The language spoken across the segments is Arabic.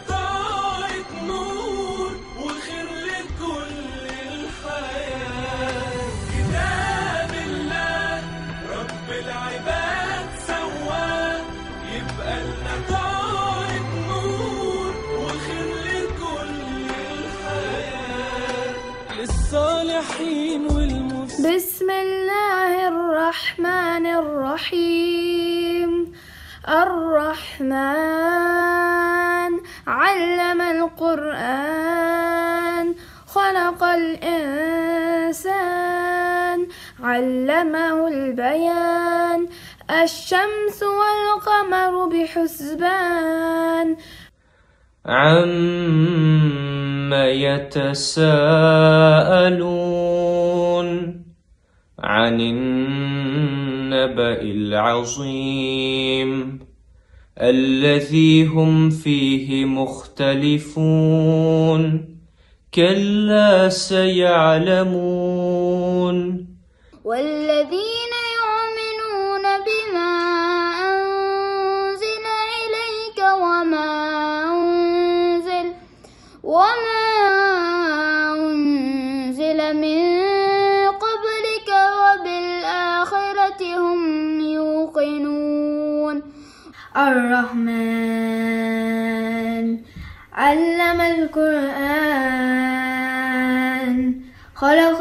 طارق نور وخير لكل الحياة. كتاب الله رب العباد سواه يبقى لنا طارق نور وخير لكل الحياة. للصالحين والمسلمين. بسم الله الرحمن الرحيم. الرحمن علم القرآن خلق الإنسان علمه البيان. الشمس والقمر بحسبان. عما يتساءلون عن النبأ العظيم الذي هم فيه مختلفون. كلا سيعلمون. والذين يؤمنون بما أنزل إليك وما أنزل من قبلك وبالآخرة هم يوقنون. الرحمن علم القرآن خلق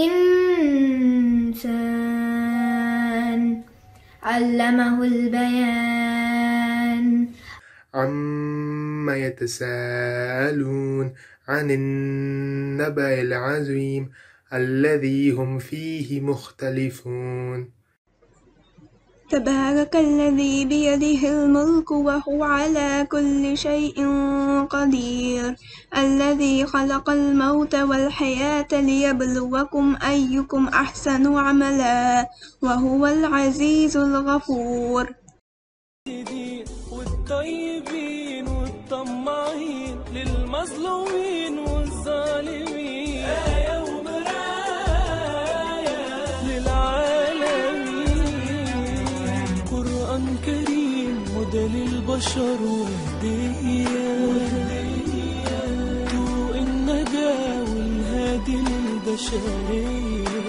الإنسان علمه البيان. عما يتساءلون عن النبأ العظيم الذي هم فيه مختلفون. تبارك الذي بيده الملك وهو على كل شيء قدير. الذي خلق الموت والحياة ليبلوكم أيكم أحسن عملا وهو العزيز الغفور. والطيبين والطماعين للمظلومين والظالمين آية ومراية للعالمين. قرآن كريم هدى للبشر وهدية ضوء النجاة والهادي للبشرية.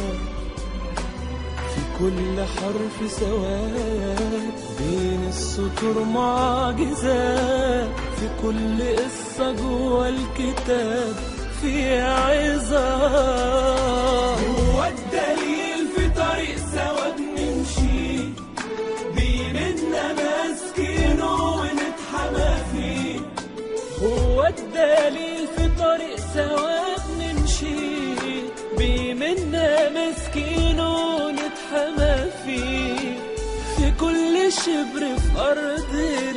في كل حرف سواد بين السطور معجزات. في كل قصة جوا الكتاب في عظات. هو الدليل في طريق سواد نمشي بإيدنا ماسكينه ونتحمى فيه. هو الدليل في طريق سواد نمشي بإيدنا ماسكينه ونتحمى فيه. في كل شبر في أرض